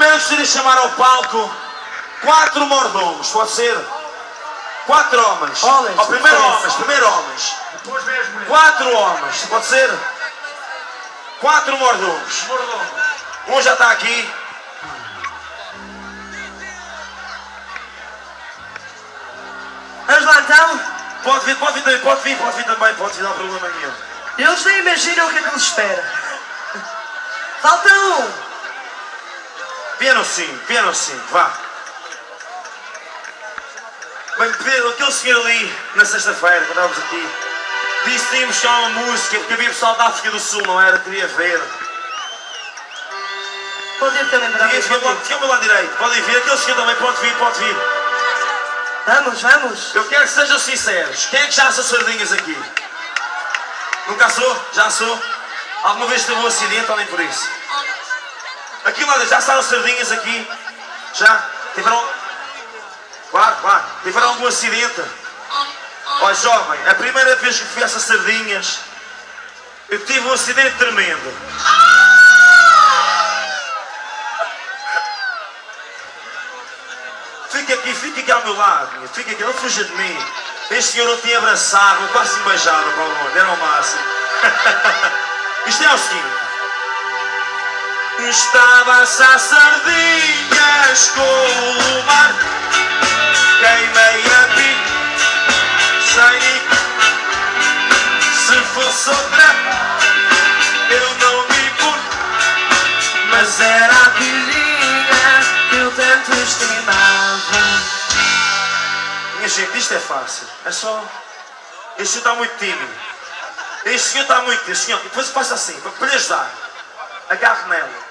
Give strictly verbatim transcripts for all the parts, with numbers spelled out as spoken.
Primeiro gostaria de chamar ao palco quatro mordomos, pode ser? Quatro homens. Homens. Oh, primeiro homens, primeiro homens. Depois vem as mulheres. Quatro homens, pode ser? Quatro mordomos. Mordomo. Um já está aqui. Vamos lá então? Pode vir, pode vir também, pode vir, pode vir também, pode vir, não há problema nenhum. Eles nem imaginam o que é que nos espera. Falta um. Piano sim, piano sim, vá. Bem, Pedro, aquele senhor ali, na sexta-feira, quando estávamos aqui, disse que tínhamos só uma música, porque havia pessoal da África do Sul, não era? Queria ver. Pode ir também para Fica fica ao meu lado direito, podem vir, aquele senhor também pode vir, pode vir. Vamos, vamos. Eu quero que sejam sinceros. Quem é que já assou sardinhas aqui? Nunca assou? Já assou? Alguma vez teve um acidente ou nem por isso? Aqui lá, já assaram sardinhas aqui? Já? Tiveram... Claro, claro. Tiveram algum acidente? Ó jovem, a primeira vez que fui a essas sardinhas, eu tive um acidente tremendo. Fica aqui, fica aqui ao meu lado, fica aqui, não fuja de mim. Este senhor não tinha abraçado, não quase me beijava, para o mundo, era o máximo. Isto é o seguinte. Estava a assar sardinhas com o mar, queimei a pique, sem se fosse outra, eu não me importo, mas era a filhinha que eu tanto estimava. Minha gente, isto é fácil, é só... Este senhor está muito tímido, este senhor está muito tímido, senhor, depois passa assim, para lhe ajudar, agarre nela.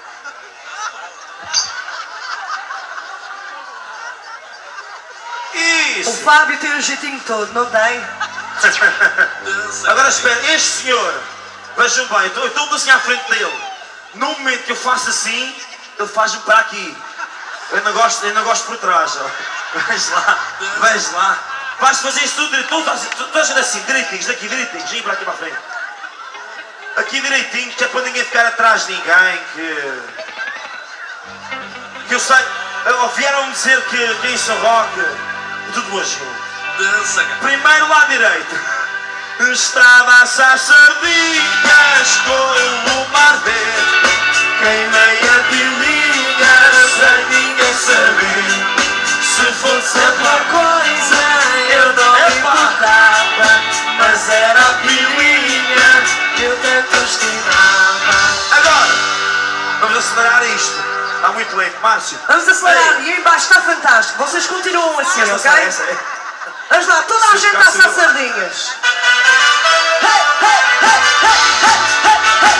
Isso! O Fábio tem um jeitinho todo, não tem? Agora espera, este senhor, vejam bem, eu estou assim à frente dele. No momento que eu faço assim, ele faz-me para aqui. Eu não gosto, eu não gosto por trás. Ó. Veja lá, veja lá. Vais fazer isto tudo direito, todos assim, direitinhos, daqui, direitinhos, e para aqui para a frente. Aqui direitinho, que é para ninguém ficar atrás de ninguém, que... Que eu sei, vieram-me dizer que, que isso é rock, e tudo junto. Primeiro lado direito. Estava a assar sardinhas com o mar verde, queimei a pilinha sem ninguém saber. Se fosse outra coisa eu não me importava, mas era a pilinha que eu tanto estimava. Agora, vamos acelerar isto. Está muito lento, Márcio. Vamos acelerar. Ei. E aí embaixo está fantástico. Vocês continuam assim, Essa ok? é, essa é. Vamos lá, toda a Se gente a ficar assar assim, sardinhas. Hey, hey, hey, hey, hey, hey,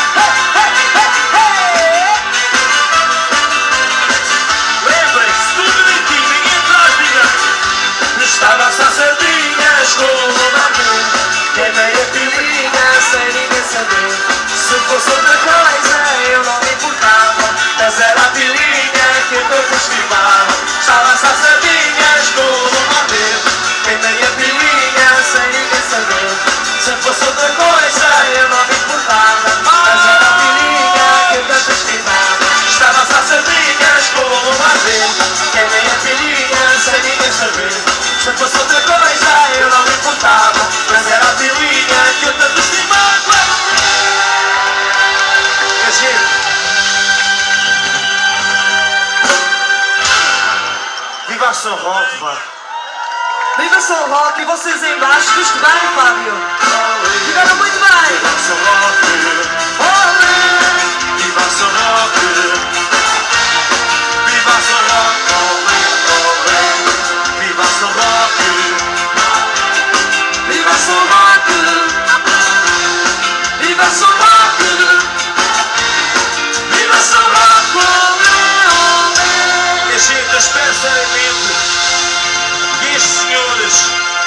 hey, hey, hey, hey. Lembrem-se, tudo direitinho, ninguém atrás de ninguém. Estava a assar sardinhas com o barulho, queimei a pilinha sem ninguém saber. Se fosse outra coisa eu não me importava, mas era a pilinha que eu tanto estimava. Estava a assar sardinhas com o barulho, queimei a pilinha sem ninguém saber. Se fosse outra coisa eu não me importava, mas era a pilinha que eu tanto estimava. Estava a assar sardinhas com o barulho, queimei a pilinha sem ninguém saber. Se fosse outra coisa eu não me importava, mas era a pilinha que eu tanto estimava. Minha gente, viva a São Roque, vá. Viva São Roque e vocês em baixo, viste bem, Fábio? Ficaram muito bem! Viva São Roque, Olé! viva São Roque, viva São Roque, olé, olé. Viva São Roque, viva São Roque, viva São Roque, viva São Roque, olé, olé. Minha gente, eu espero seriamente que estes senhores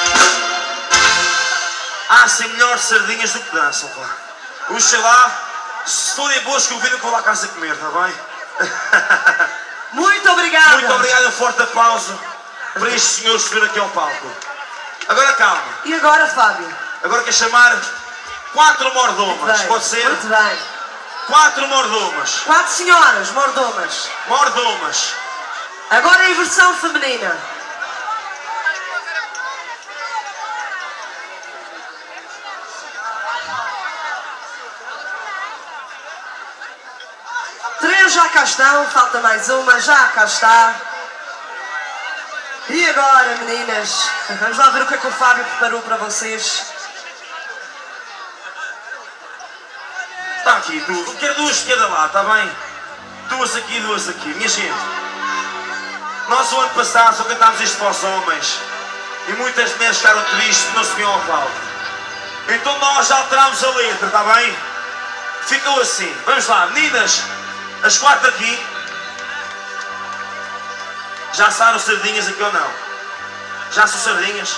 assem melhor sardinhas do que dançam, pá. Puxa lá, se forem boas que eu venho para lá a casa comer, está bem? Muito obrigado! Muito obrigado, um forte aplauso para estes senhores subir aqui ao palco. Agora calma, E agora, Fábio? agora quero chamar quatro mordomas, Bem, pode ser? Muito bem. Quatro mordomas. Quatro senhoras, mordomas. Mordomas. Agora em versão feminina. Três já cá estão, falta mais uma, já cá está. E agora, meninas, vamos lá ver o que é que o Fábio preparou para vocês. Está aqui, duas. Quero duas de cada lado, está bem? Duas aqui, duas aqui. Minha gente, nós o ano passado só cantámos isto para os homens. E muitas mulheres ficaram tristes porque não se viam ao palco. Então nós alterámos a letra, está bem? Ficou assim. Vamos lá, meninas. As quatro aqui. Já saram sardinhas aqui ou não? Já são sardinhas?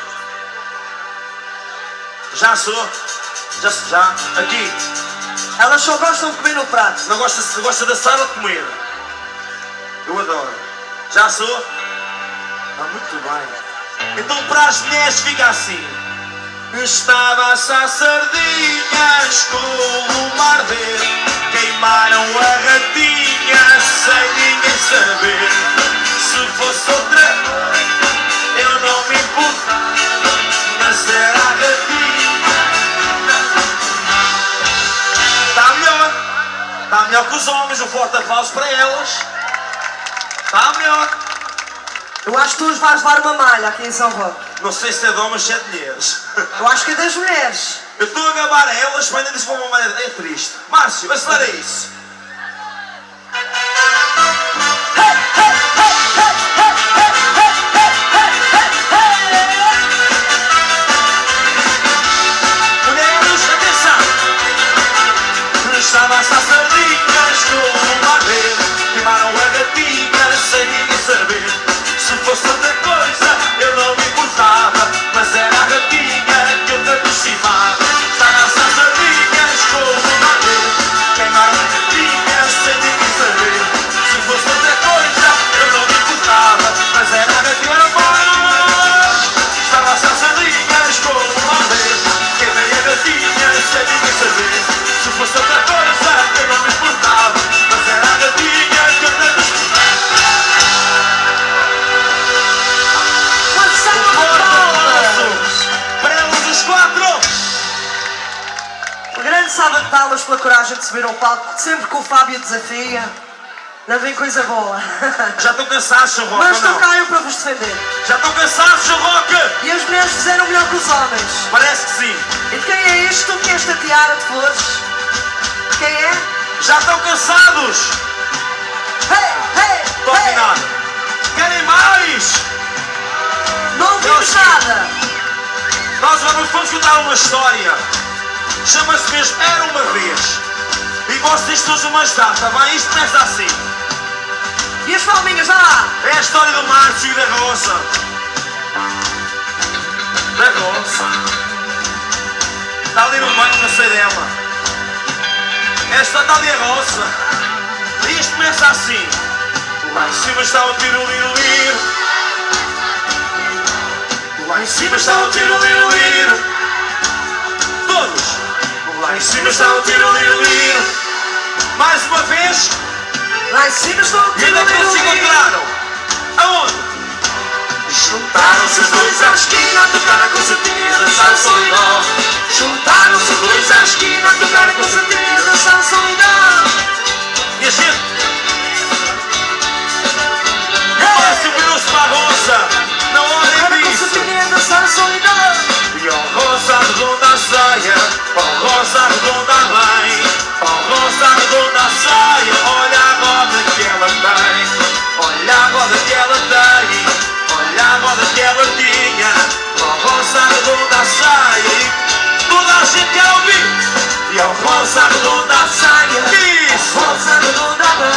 Já sou? Já, já? Aqui. Elas só gostam de comer no prato. Não gosta, gosta de assar ou de comer? Eu adoro. Já sou? Ah, muito bem. Então para as mulheres fica assim. Estava a assar sardinhas com o lume arder. Queimaram a ratinha sem ninguém saber. Se fosse outra, eu não me importo. Mas era a ratinha. Está melhor. Está melhor que os homens. Um forte aplauso para elas. Está melhor. Eu acho que tu os vais levar uma malha aqui em São Roque. Não sei se é de homens ou se é de mulheres. Eu acho que é das mulheres. Eu estou a gabar a elas, mas ainda disse para uma malha. É triste. Márcio, acelera isso. Mulheres, atenção! Estava a assar sardinhas com o lume arder. Queimaram a gatinha sem ninguém saber. Se fosse outra coisa, eu não me importava. Mas era a ratinha que eu tanto estimava. Estava a assar sardinhas com o lume arder. Queimaram a gatinha sem ninguém saber. Se fosse outra coisa, eu não me importava. Mas era a gatinha, era mais. Estava a assar sardinhas com o lume arder. Queimei a gatinha sem ninguém saber. Se fosse outra coisa, eu não me importava. Mas era a gatinha que eu tanto estimava. Para elas os quatro. Um grande salva de palmas pela coragem de subir ao palco. Sempre que o Fábio desafia, não vem coisa boa. Já estou cansado, seu Roque, Mas ou não? estou cá eu para vos defender. Já estou cansado, seu Roque. E as mulheres fizeram melhor que os homens. Parece que sim. E de quem é este? Tu que esta tiara de flores? Quem é? Já estão cansados. Hey, hey, Estou hey. afinado. Querem mais? Não ouvimos nada. Nós vamos, vamos contar uma história. Chama-se mesmo Era Uma Vez. E vocês todos uma ajudar, está bem? Isto começa assim. E as palminhas, já lá. É a história do Márcio e da Roça. Da Roça. Está ali no banco, não sei dela. Esta está ali a Roça. E isto começa assim. Lá em cima está o tiro-liro-liro. Lá em cima está o tiro-liro-liro. Todos. Lá em cima está o tiro-liro-liro. Mais uma vez. Lá em cima estou o E ainda não se encontraram. Aonde? Juntaram-se os dois à esquina a tocar a concertina da Salsa e Dó. Juntaram-se os dois à esquina a tocar a concertina da Salsa e Dó. Minha gente. Márcio virou-se para a Roça. Não olhem disso. E ó Roça arredonda a saia, ó Roça arredonda a mãe, ó Roça arredonda a saia, olha a roda que ela tem, olha a roda que ela tem, olha a roda que ela tinha, ó Roça arredonda a saia, e toda a gente quer ouvir. E ó Roça arredonda a saia, isso, Roça arredonda a mãe.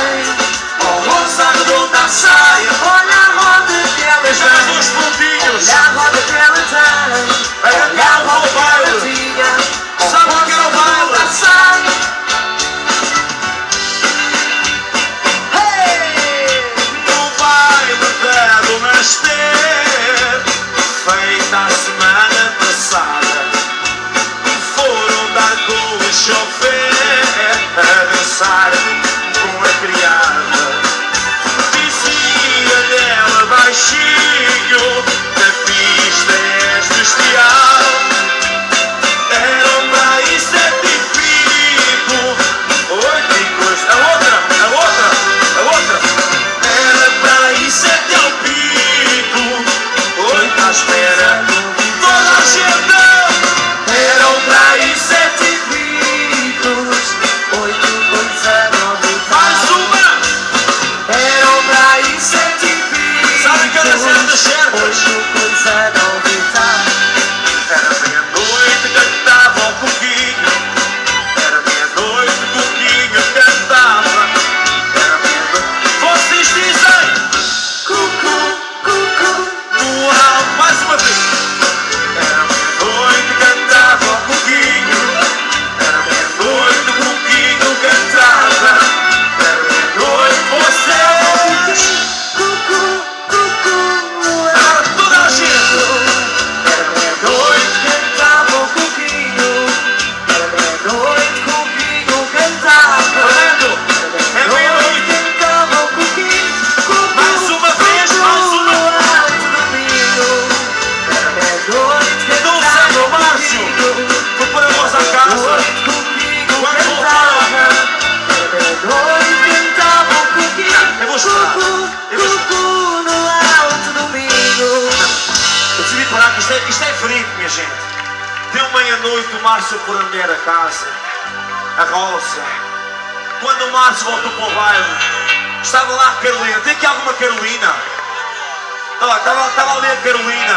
Márcio por a mulher a casa, a Rosa. Quando o Márcio voltou para o bairro, estava lá a Carolina. Tem aqui alguma Carolina? Estava, estava, estava ali a Carolina.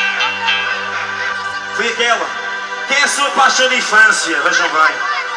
Foi aquela. Quem é a sua paixão de infância? Vejam bem.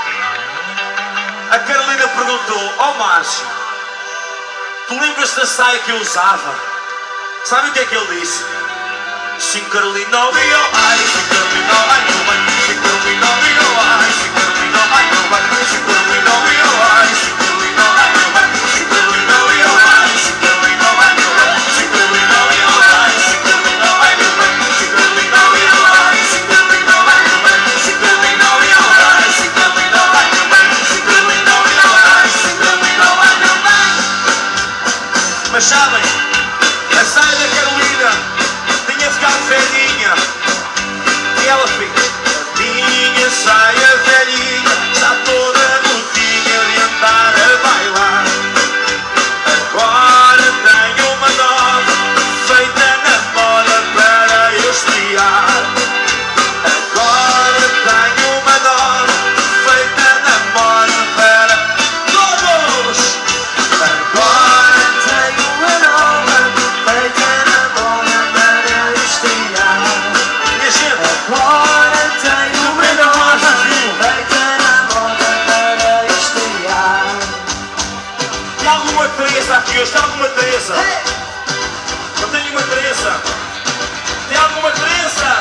A Carolina perguntou: ó oh, Márcio, tu lembras-te da saia que eu usava? Sabe o que é que ele disse? Sim, Carolina, oh, ai, sim, Carolina, ai, não vai. Sim, Carolina, oh, ai, sim, Carolina, ai, não vai. Sim, Carolina, oh, ai, sim, Carolina, ai, não vai. Sim, Carolina, oh, ai, sim, Carolina, ai, não vai. Sim, Carolina, oh, ai, sim, Carolina, ai, não vai. Sim, Carolina, oh, ai, sim, Carolina, ai, não vai. Sim, Carolina, oh, ai, sim, Carolina, ai, não vai. Sim, Carolina, oh, ai, sim, Carolina, ai, não vai. Mas sabem, a saia da Carolina tinha ficado velhinha e ela fica: a minha saia velhinha está toda rotinha de andar a bailar. Agora tenho uma nova feita na moda para eu estrear. Agora tenho uma nova feita na moda para todos. Agora tenho uma nova feita na moda para eu estrear. Minha gente, agora tenho uma nova feita na moda para eu estrear. Tem alguma Teresa aqui hoje? Tem alguma Teresa? Não tenho uma Teresa. Tem alguma Teresa?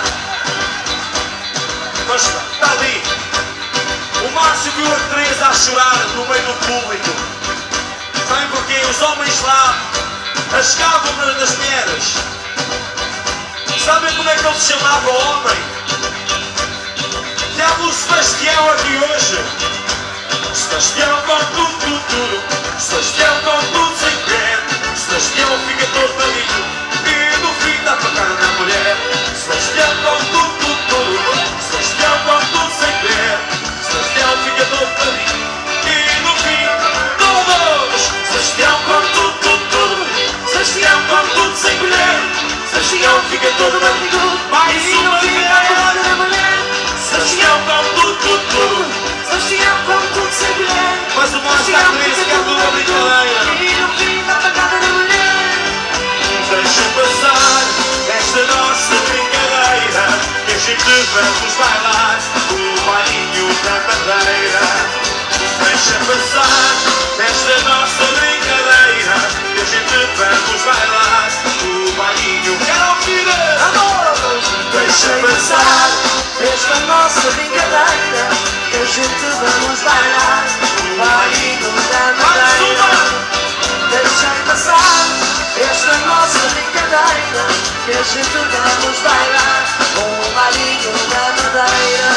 Mas está ali. O Márcio viu a Teresa a chorar no meio do público. Sabem porquê? Os homens lá a chegavam nas mulheres. Sabem como é que ele se chamava o homem? Temos o Sebastião aqui hoje. Sebastião com tudo, tudo, tudo. Sebastião com tudo sem querer. Sebastião fica todo bonito e no fim dá para cara na mulher. Sebastião com tudo, tudo, tudo. Sebastião com tudo sem querer. Sebastião fica todo bonito e no fim todos. Sebastião com tudo, tudo, tudo. Sebastião com tudo sem colher. Sebastião fica todo bonito mais uma vez. Sebastião com tudo, tudo, tudo. Sebastião com tudo sem colher. Mas o Márcio está triste que é tudo uma brincadeira. E no fim dá para cada mulher. Deixa passar esta nossa brincadeira que a gente vamos bailar o bailinho da madeira. Deixa passar esta nossa brincadeira que a gente vamos bailar o bailinho. Quero ouvir! Deixa passar esta nossa brincadeira que a gente vamos bailar o bailinho da madeira. Deixa passar esta nossa brincadeira que a gente vamos bailar o bailinho da madeira.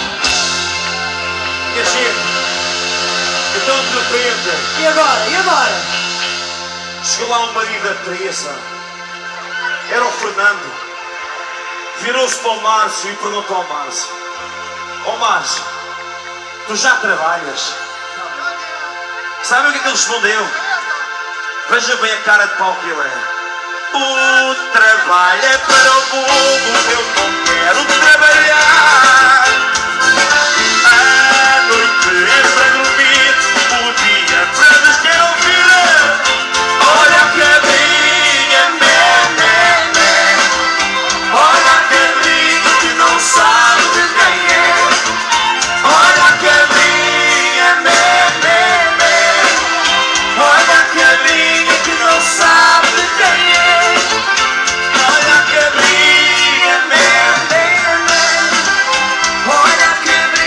E a gente, então de repente, E agora? E agora? chegou lá o marido da Teresa, era o Fernando. Virou-se para o Márcio e perguntou ao Márcio: ó oh, Márcio, tu já trabalhas? Sabe o que é que ele respondeu? Veja bem a cara de pau que ele é. O trabalho é para o povo, eu não quero trabalhar. A noite é para dormir, o dia é para nos quer ouvir. Olha a cabrinha, mé, mé, mé. Olha a cabrinha que não sabe de quem é. Olha a cabrinha, mé, mé, mé. Olha a cabrinha que não sabe de quem é. Olha a cabrinha, mé, mé, mé. Olha a cabrinha.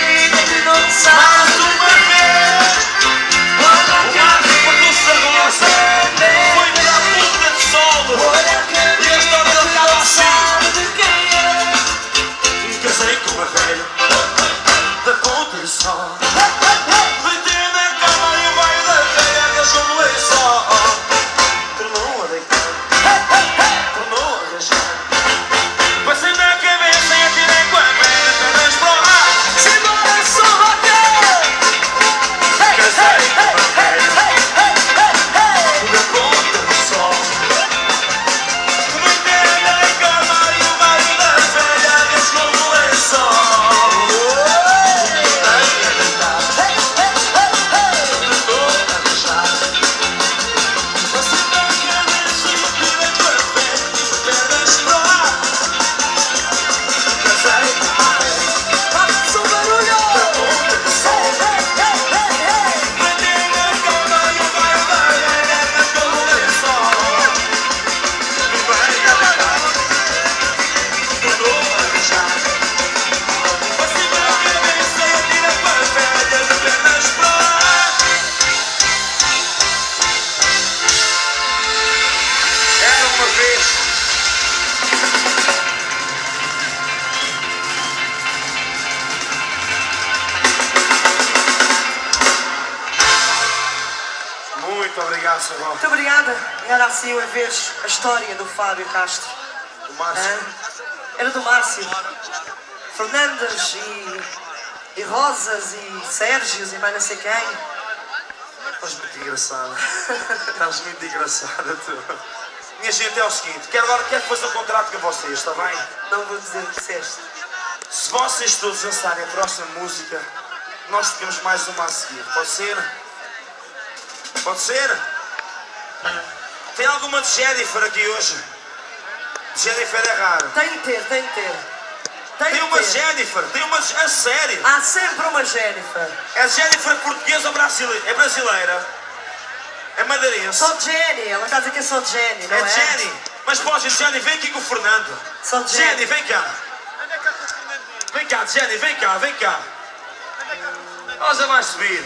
obrigado, senhor Val. Muito obrigada. E era assim a ver a história do Fábio Castro. O Márcio. Ah, era do Márcio. Fernandes e, e Rosas e Sérgios e vai não sei quem. Estás muito engraçada. Estás muito engraçada, tu. Minha gente, é o seguinte. Quero agora quero fazer um contrato com vocês, está bem? Não vou dizer o que disseste. Se vocês todos dançarem a próxima música, nós temos mais uma a seguir. Pode ser? Pode ser? Tem alguma de Jennifer aqui hoje? Jennifer é raro. Tem de ter, tem de ter. Tem, Tem de uma ter. Jennifer, tem uma... A sério? Há sempre uma Jennifer. É Jennifer portuguesa ou brasileira? É brasileira? É madeirense? Só Jenny, ela está a dizer que é só Jenny, não é? É Jenny. Mas pode, Jenny, vem aqui com o Fernando. Só Jenny. Jenny, vem cá. Vem cá, Jenny, vem cá, vem cá. Rosa vai subir.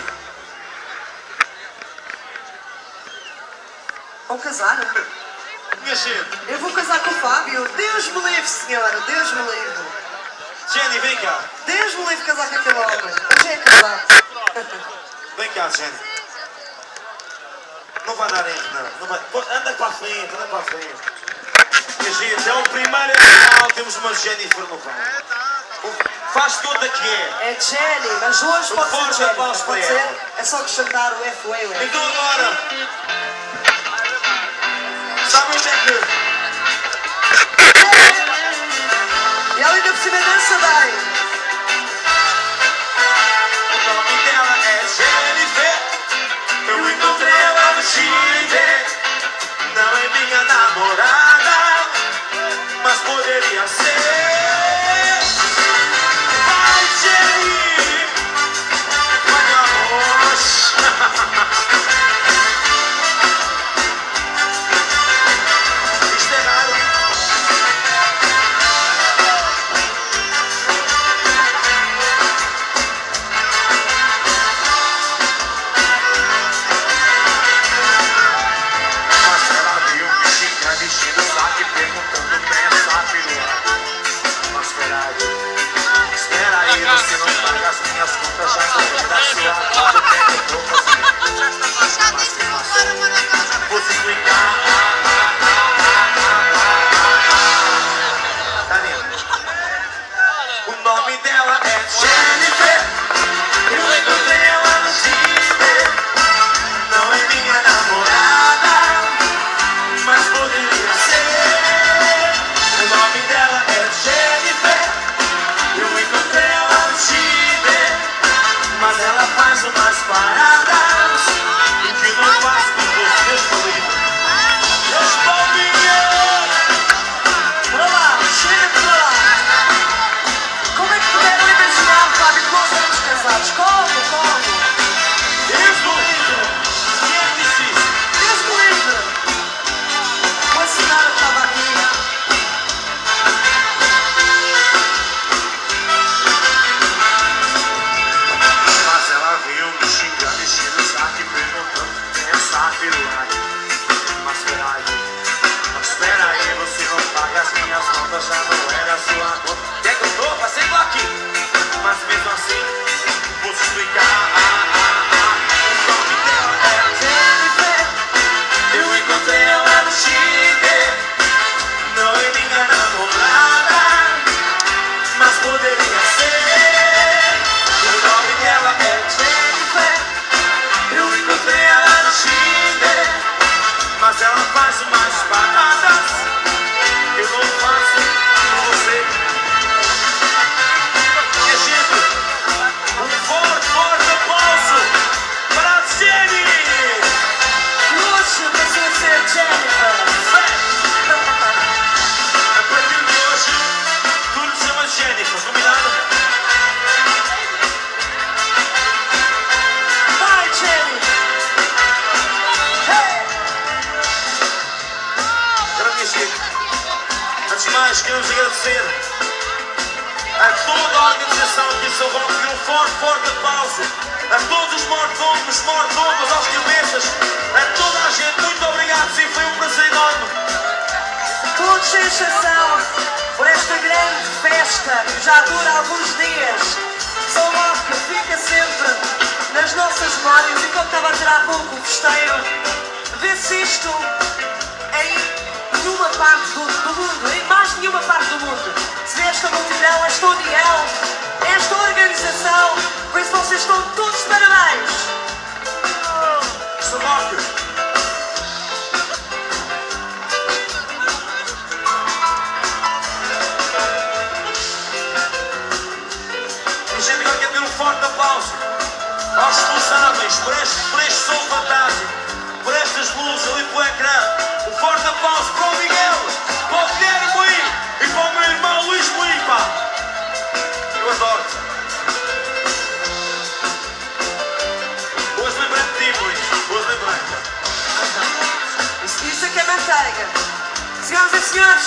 Vão casar? Minha gente. Eu vou casar com o Fábio. Deus me livre, senhora. Deus me livre. Jenny, vem cá. Deus me livre casar com aquele homem. Já é casado. Vem cá, Jenny. Não vai dar erro, não. Não vai... Anda para a frente, anda para a frente. Minha gente, é o primeiro final. Temos uma Jennifer no palco. Faz toda que é. É Jenny, mas hoje Um pode forte ser Jenny. aplauso Pode para ser? ela. É só acrescentar o F U E. Então agora. Sabe onde é que... E ela ainda por cima dança bem. O nome dela é Jennifer. Eu encontrei ela no Chile. Não é minha namorada, mas poderia ser. Vai, Jenny! Vai, meu amor! Isto é raro. Mas ela viu me xingando, enchendo o saco e perguntando quem é essa perua. Mas espera aí, espera aí, você não paga as minhas contas, já não é da sua conta, o que é que eu tô fazendo? Mas que faço? Vou te explicar. Tá lindo. O nome dela é Jennifer. Eu encontrei ela no Tinder. Não é minha namorada, mas poderia ser. O nome dela é Jennifer. Eu encontrei ela no Tinder, mas ela faz umas paradas que não faz com vocês, Paulinho. Meus Paulinhos! Bora lá, chega para lá. Como é que puderam imaginar, Fábio, que nós éramos casados? Como, como? Deus do livro! Quem é que disse isso? Deus me livre. Uma senhora estava aqui. Mas ela veio me xingando, enchendo o saco e perguntando quem é essa perua. Mas espera aí, mas espera aí, você não paga as minhas contas, já não era a sua conta. O que é que eu tô fazendo aqui? Mas mesmo assim, vou te explicar. O nome dela é Jennifer. Eu encontrei ela no Chile. Não é minha namorada, mas poderia ser. O nome dela é Jennifer. Eu encontrei ela no Chile, mas ela faz umas paradas que eu não faço com você. Minha gente, um forte, forte aplauso para a Jenny! Luxo, passou a ser Jennifer. A partir de hoje, tu lhe chamas Jennifer, combinado? Vai, Jenny. Hey! Agora, minha gente, antes de mais, queremos agradecer a toda a organização aqui em São Roque e um forte, forte aplauso a todos os mordomos, mordomas, aos cabeças, a toda a gente. Muito obrigado, sim, foi um prazer enorme. Todos sem exceção, por esta grande festa que já dura alguns dias. São Roque fica sempre nas nossas memórias. E como estava a dizer há pouco, o festeiro vê-se isto em nenhuma parte do, do mundo, em mais nenhuma parte do mundo. Se vê esta multidão, esta união, esta organização, por isso vocês estão todos de parabéns. São Roque. A gente agora quer ter um forte aplauso aos responsáveis por este, por este som fantástico, por estas luzes ali pelo ecrã. Um forte aplauso para o Miguel, para o Guilherme Moim e para o meu irmão Luís Moim, pá. Eu adoro-te. Hoje lembrei-me de ti, Moim. Hoje lembrei-me. Isso, isso é que é manteiga. Senhoras e senhores,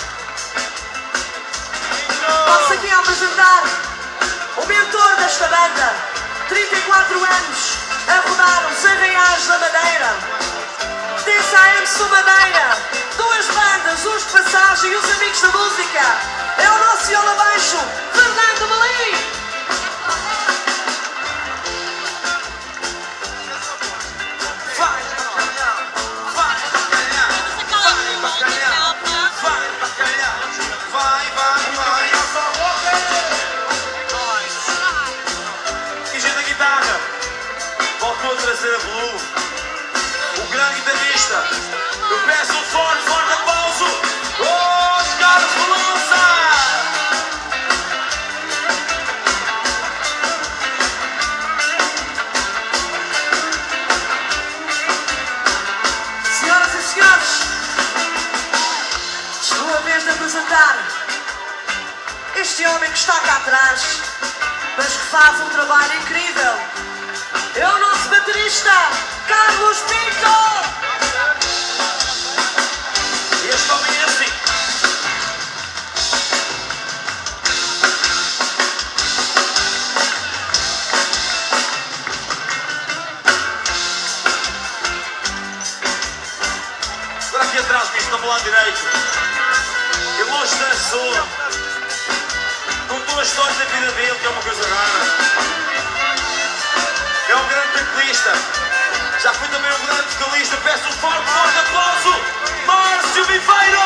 posso aqui apresentar o mentor desta banda, trinta e quatro anos a rodar os arraiais da Madeira, D S A M Sul Madeira, duas bandas, os de passagem e os amigos da música. É o nosso viola baixo, Fernando Melim. Vai, bacalhau, vai, bacalhau, vai, bacalhau, vai, bacalhau, vai, vai, vai, e gente da guitarra, voltou a trazer a Blue, o grande guitarrista. Eu peço um forte, forte aplauso, Oscar Velosa! Senhoras e senhores, chegou a vez de apresentar este homem que está cá atrás, mas que faz um trabalho incrível. É o nosso baterista, Carlos Pinto! E este homem é assim. Agora aqui atrás, bicho, no meu lado direito. E longe da pessoa. Contou a história da vida dele, que é uma coisa rara. É um grande teclista. Já foi também um grande vocalista. Peço um forte, forte aplauso, Márcio Viveiro!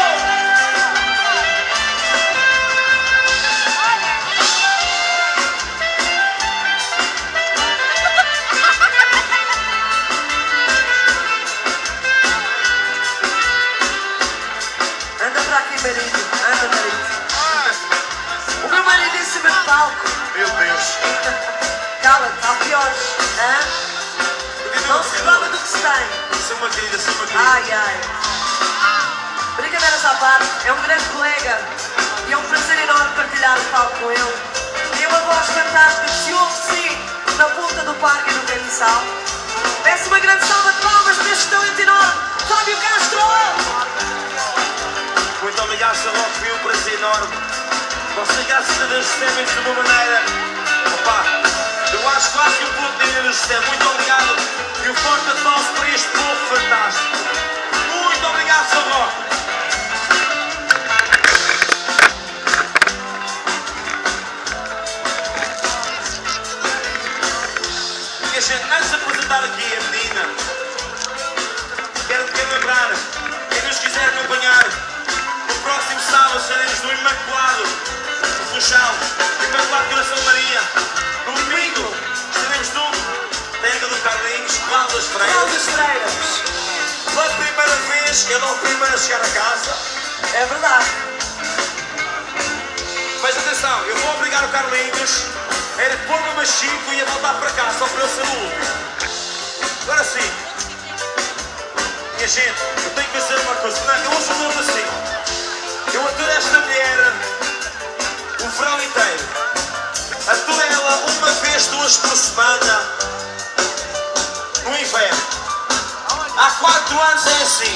Anda para aqui, marido. Anda, marido. O meu marido em cima de palco. Meu Deus! Cala-te, há piores. Hã? Não se reclama do que se tem. Sou uma querida, sou uma querida. Ai, ai. Brincadeiras à parte, é um grande colega e é um prazer enorme partilhar o palco com ele. Tem uma voz fantástica que se ouve sim na ponta do parque e no caniçal. Peço uma grande salva de palmas para este talento enorme, Fábio Castro! Muito obrigado, Sr. Roque, foi um prazer enorme. Vocês, graças a Deus, recebem-se de uma maneira. Opa, eu acho quase que o povo de Deus recebe. Muito obrigado e um forte aplauso para este povo fantástico. Muito obrigado, Sr. Roque. Minha gente, antes de apresentar aqui a menina, quero, quero lembrar, quem nos quiser acompanhar, no próximo sábado seremos no Imaculado, no Funchal, Imaculado Coração de Maria. No domingo estaremos no Terra do Carlinhos, Cláudio das Cláudio Freiras. das Freiras. Pela primeira vez, eu não o primeiro a chegar a casa. É verdade. Mas atenção, eu vou obrigar o Carlinhos a pôr-me uma chico e a voltar para cá, só para eu ser o último. Agora sim, minha gente, eu tenho que dizer uma coisa. Não, eu ouço mesmo assim. Eu aturo esta mulher o verão inteiro. Aturo ela uma vez, duas por semana no inverno. Há quatro anos é assim.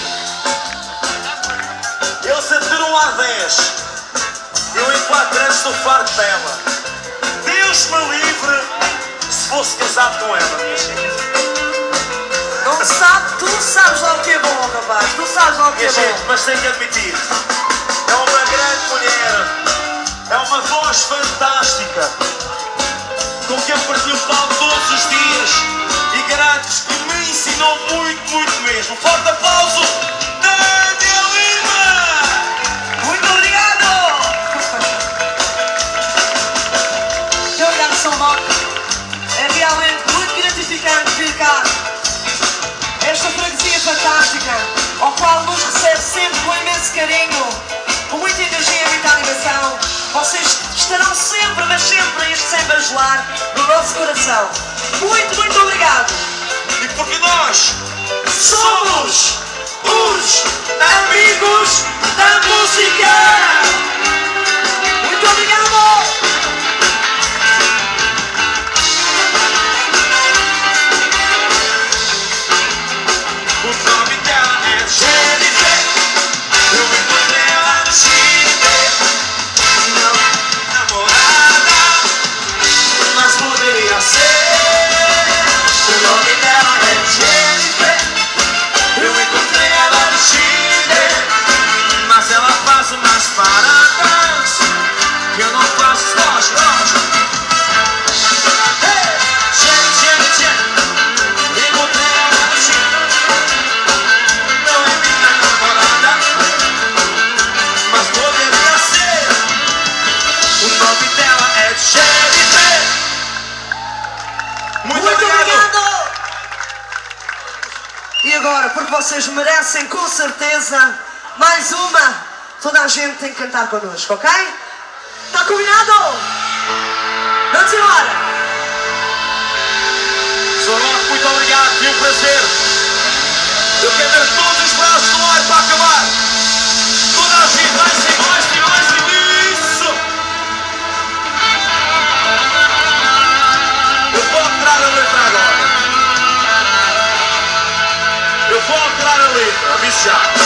Eles aturam há dez. Eu em quatro anos estou farto dela. Deus me livre se fosse casado com ela, minha gente. Não sabe, tu sabes lá o que é bom, rapaz. Tu sabes lá o que Minha é gente, bom. mas tenho que admitir, é uma grande mulher, é uma voz fantástica, com quem eu partilho o palco todos os dias e garanto-vos que me ensina ensinou muito, muito mesmo. Um forte aplauso, Daniel Lima! Muito obrigado! Muito obrigado, São Roque. É realmente muito gratificante vir cá. Esta freguesia fantástica, ao qual nos recebe sempre com imenso carinho, com muita energia e muita animação. Vocês estarão sempre, mas sempre este sem bajular no nosso coração. Muito, muito obrigado! E porque nós somos os amigos da música! Muito obrigado! O nome dela é Jennifer. Eu encontrei ela no Chile. Não namorada, mas poderia ser. O nome dela é Jennifer. Eu encontrei ela no Chile, mas ela faz umas paradas que eu não faço. Gosto, gosto. Hey! Jenny, Jenny, Jenny. Encontrei ela no Chile. Não é minha namorada, mas poderia ser. O nome dela é Jennifer. Muito, Muito obrigado. obrigado! E agora, porque vocês merecem com certeza mais uma, toda a gente tem que cantar connosco, ok? Está combinado? Vamos embora! Sr. Roque, muito obrigado, foi um prazer. Eu quero ver todos os braços no ar para acabar. Toda a gente, mais e mais e mais e isso. Eu vou alterar a letra agora. Eu vou alterar a letra, aviso já.